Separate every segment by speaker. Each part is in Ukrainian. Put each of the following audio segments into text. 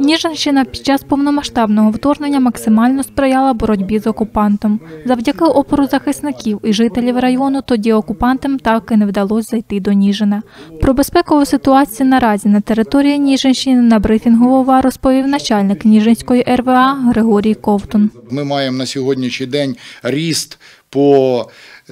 Speaker 1: Ніжинщина під час повномасштабного вторгнення максимально сприяла боротьбі з окупантом. Завдяки опору захисників і жителів району тоді окупантам так і не вдалося зайти до Ніжина. Про безпекову ситуацію наразі на території Ніжинщини на брифінгу ОВА розповів начальник Ніжинської РВА Григорій Ковтун.
Speaker 2: Ми маємо на сьогоднішній день ріст по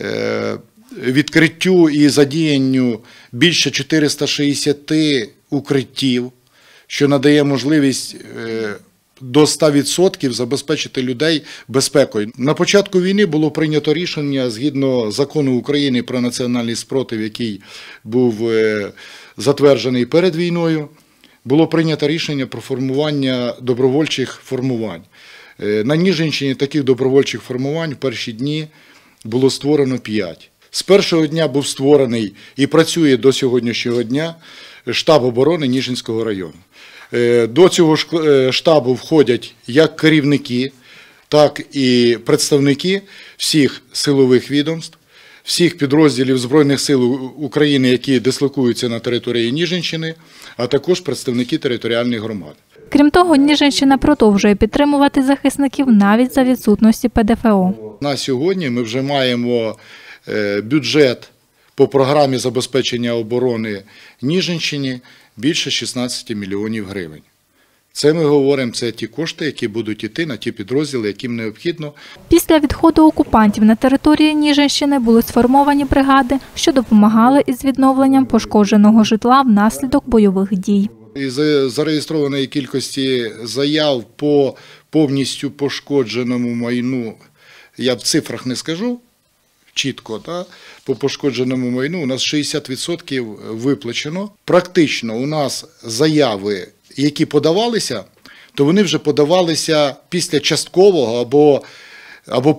Speaker 2: відкриттю і задіянню більше 460 укриттів, що надає можливість до 100% забезпечити людей безпекою. На початку війни було прийнято рішення, згідно закону України про національний спротив, який був затверджений перед війною, було прийнято рішення про формування добровольчих формувань. На Ніжинщині таких добровольчих формувань в перші дні було створено 5. З першого дня був створений і працює до сьогоднішнього дня штаб оборони Ніжинського району. До цього штабу входять як керівники, так і представники всіх силових відомств, всіх підрозділів Збройних сил України, які дислокуються на території Ніжинщини, а також представники територіальних громад.
Speaker 1: Крім того, Ніжинщина продовжує підтримувати захисників навіть за відсутності ПДФО.
Speaker 2: На сьогодні ми вже маємо бюджет по програмі забезпечення оборони Ніжинщини більше 16 мільйонів гривень. Це ми говоримо, це ті кошти, які будуть йти на ті підрозділи, яким необхідно.
Speaker 1: Після відходу окупантів на території Ніжинщини були сформовані бригади, що допомагали із відновленням пошкодженого житла внаслідок бойових дій.
Speaker 2: Із зареєстрованої кількості заяв по повністю пошкодженому майну, я в цифрах не скажу чітко, по пошкодженому майну у нас 60% виплачено. Практично у нас заяви, які подавалися, то вони вже подавалися після часткового або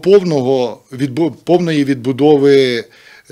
Speaker 2: повної відбудови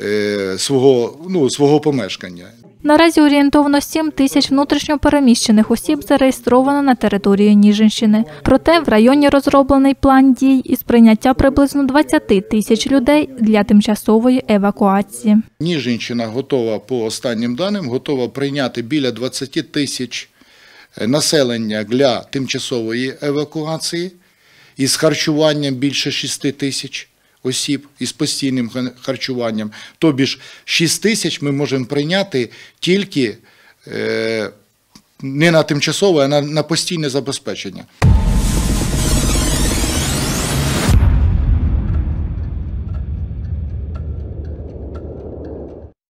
Speaker 2: свого помешкання.
Speaker 1: Наразі орієнтовно 7 тисяч внутрішньо переміщених осіб зареєстровано на території Ніжинщини. Проте в районі розроблений план дій із прийняття приблизно 20 тисяч людей для тимчасової евакуації.
Speaker 2: Ніжинщина готова, по останнім даним, готова прийняти біля 20 тисяч населення для тимчасової евакуації із харчуванням більше 6 тисяч осіб із постійним харчуванням. Тобі ж 6 тисяч ми можемо прийняти тільки не на тимчасове, а на постійне забезпечення.